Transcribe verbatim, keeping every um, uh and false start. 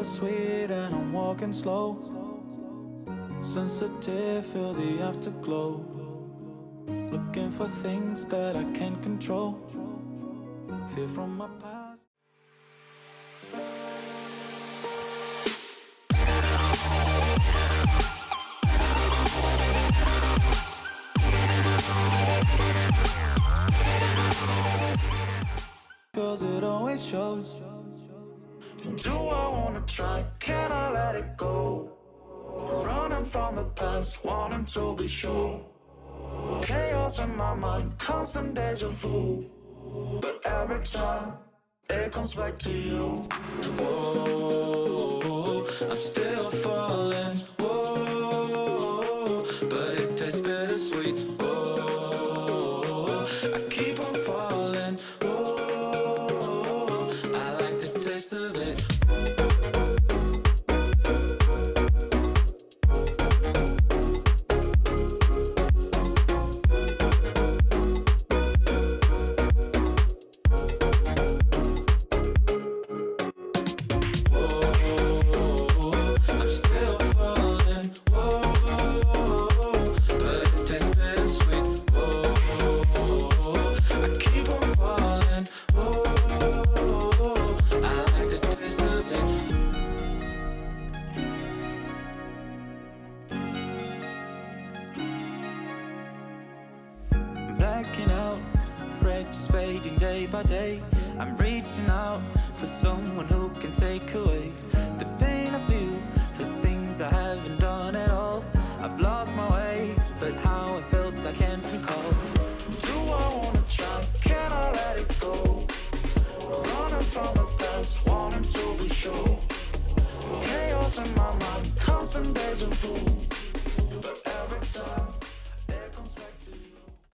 bittersweet and I'm walking slow. Sensitive, feel the afterglow. Looking for things that I can't control. Fear from my past. Cause it always shows. Do I wanna try? Can I let it go? Running from the past, wanting to be sure. Chaos in my mind, constant deja vu. But every time, it comes back to you. Whoa, I'm still falling. Whoa, but it tastes bittersweet. Whoa, I keep on falling. Whoa, I like the taste of it. Blacking out, afraid just fading day by day. I'm reaching out for someone who can take away the pain I feel, the things I haven't done at all. I've lost my way, but how I felt I can't recall. Do I wanna try? Can I let it go? Running from the past, wanting to be sure. Chaos in my mind, constant deja vu. But every time